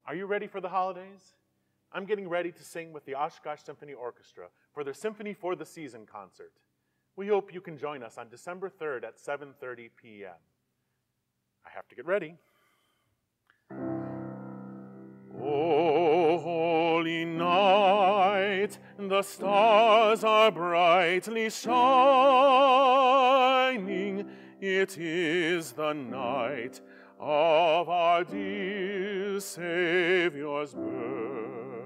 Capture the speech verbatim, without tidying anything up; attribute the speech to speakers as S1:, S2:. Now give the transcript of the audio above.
S1: Are you ready for the holidays? I'm getting ready to sing with the Oshkosh Symphony Orchestra for their Symphony for the Season concert. We hope you can join us on December third at seven thirty p m I have to get ready. O holy night, the stars are brightly shining. It is the night of our dear Savior's birth.